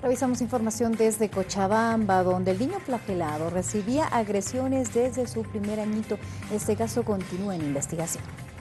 Revisamos información desde Cochabamba, donde el niño flagelado recibía agresiones desde su primer añito. Este caso continúa en investigación.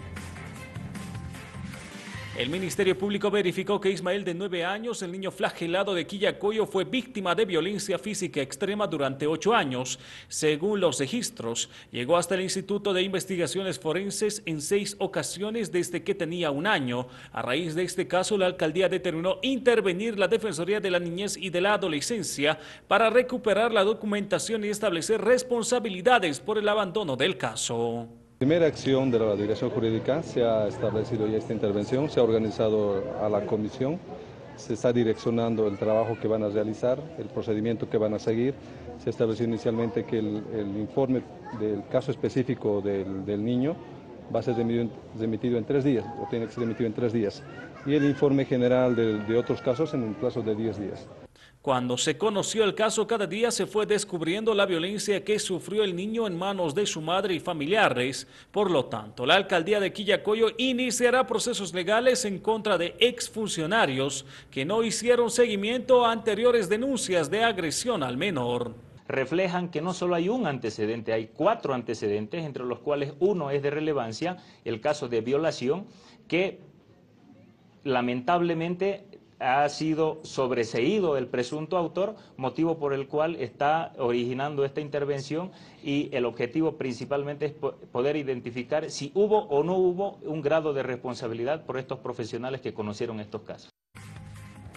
El Ministerio Público verificó que Ismael, de 9 años, el niño flagelado de Quillacollo, fue víctima de violencia física extrema durante 8 años. Según los registros, llegó hasta el Instituto de Investigaciones Forenses en 6 ocasiones desde que tenía 1 año. A raíz de este caso, la alcaldía determinó intervenir la Defensoría de la Niñez y de la Adolescencia para recuperar la documentación y establecer responsabilidades por el abandono del caso. Primera acción de la Dirección Jurídica, se ha establecido ya esta intervención, se ha organizado a la comisión, se está direccionando el trabajo que van a realizar, el procedimiento que van a seguir. Se estableció inicialmente que el informe del caso específico del niño va a ser remitido en 3 días, o tiene que ser remitido en 3 días, y el informe general de otros casos en un plazo de 10 días. Cuando se conoció el caso, cada día se fue descubriendo la violencia que sufrió el niño en manos de su madre y familiares. Por lo tanto, la alcaldía de Quillacollo iniciará procesos legales en contra de exfuncionarios que no hicieron seguimiento a anteriores denuncias de agresión al menor. Reflejan que no solo hay un antecedente, hay 4 antecedentes, entre los cuales uno es de relevancia, el caso de violación, que lamentablemente ha sido sobreseído el presunto autor, motivo por el cual está originando esta intervención, y el objetivo principalmente es poder identificar si hubo o no hubo un grado de responsabilidad por estos profesionales que conocieron estos casos.